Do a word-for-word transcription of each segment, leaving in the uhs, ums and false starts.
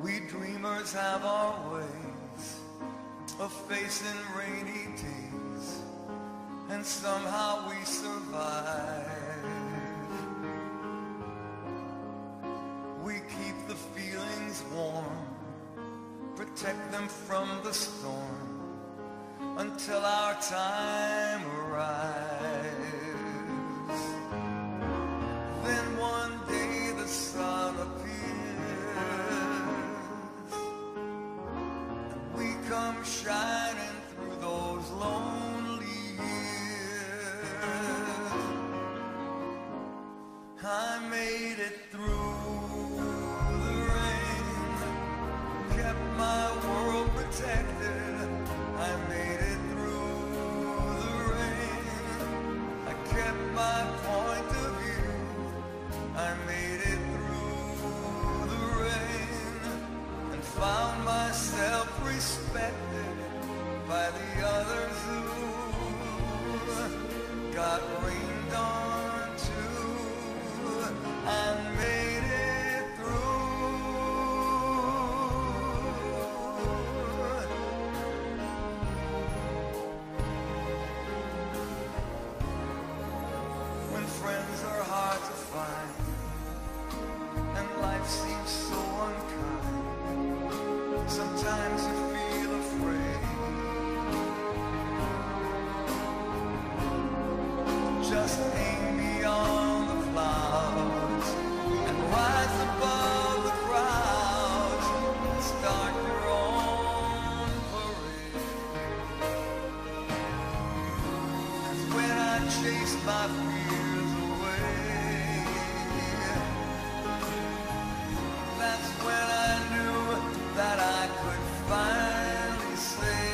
We dreamers have our ways of facing rainy days, and somehow we survive. We keep the feelings warm, protect them from the storm, until our time arrives. Then one day the sun appears, and we come shining through those lonely years. I made it through the rain, kept my world protected. I made it through the rain, I kept my point of view. I made it through the rain, and found myself respected by the others who got rained on too. I made it through. When friends are hard to find and life seems so unkind, sometimes you feel afraid. Just aim beyond the clouds and rise above the crowds and start your own parade. 'Cause when I chase my fears away, that's when I knew that I could finally say,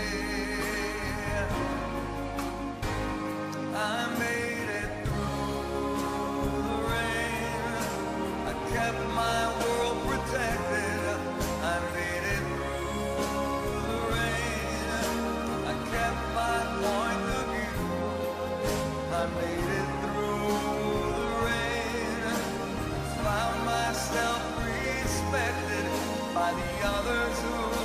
I made it through the rain, I kept my world protected. I made it through the rain, I kept my point of view. I made it through the rain, found myself respected by the others who